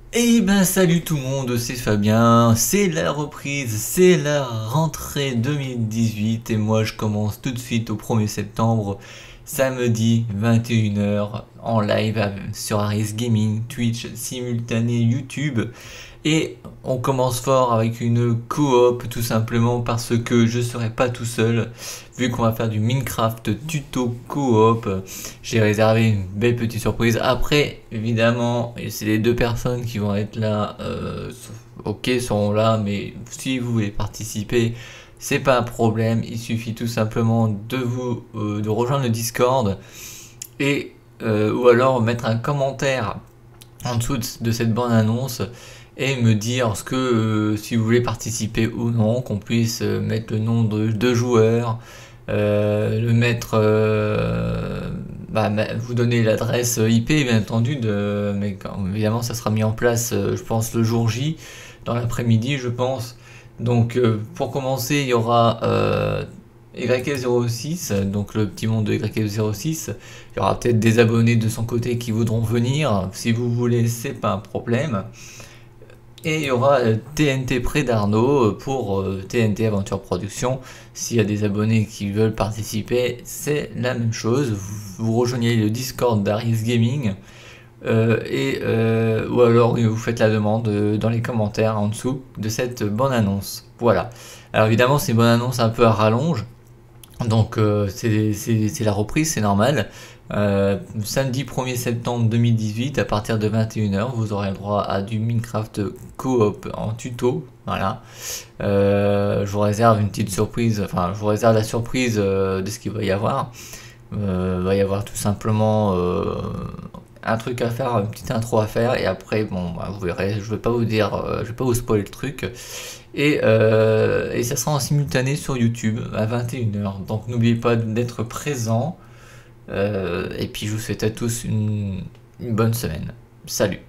Eh ben salut tout le monde, c'est Fabien, c'est la reprise, c'est la rentrée 2018 et moi je commence tout de suite au 1er septembre, samedi 21 h en live sur Aris Gaming, Twitch, simultané YouTube. Et on commence fort avec une coop tout simplement parce que je serai pas tout seul. Vu qu'on va faire du Minecraft tuto coop, j'ai réservé une belle petite surprise. Après, évidemment, c'est les deux personnes qui vont être là, ok, seront là, mais si vous voulez participer, c'est pas un problème. Il suffit tout simplement de rejoindre le Discord et ou alors mettre un commentaire en dessous de cette bande annonce et me dire ce que si vous voulez participer ou non, qu'on puisse mettre le nom de joueurs, le mettre, vous donner l'adresse IP bien entendu, mais évidemment ça sera mis en place je pense le jour J, dans l'après-midi je pense. Donc pour commencer il y aura YF06, donc le petit monde de YF06. Il y aura peut-être des abonnés de son côté qui voudront venir. Si vous voulez, c'est pas un problème. Et il y aura TNT Près d'Arnaud pour TNT Aventure Production. S'il y a des abonnés qui veulent participer, c'est la même chose. Vous rejoignez le Discord d'Aris Gaming. Ou alors vous faites la demande dans les commentaires en dessous de cette bonne annonce. Voilà. Alors évidemment, c'est une bonne annonce un peu à rallonge. Donc c'est la reprise, c'est normal. Samedi 1er septembre 2018, à partir de 21 h, vous aurez le droit à du Minecraft coop en tuto. Voilà. Je vous réserve une petite surprise, enfin je vous réserve la surprise de ce qu'il va y avoir. Il va y avoir tout simplement un truc à faire, une petite intro à faire, et après, bon, vous verrez, je vais pas vous dire, je vais pas vous spoiler le truc. Et ça sera en simultané sur YouTube à 21 h. Donc n'oubliez pas d'être présent. Et puis je vous souhaite à tous une bonne semaine. Salut!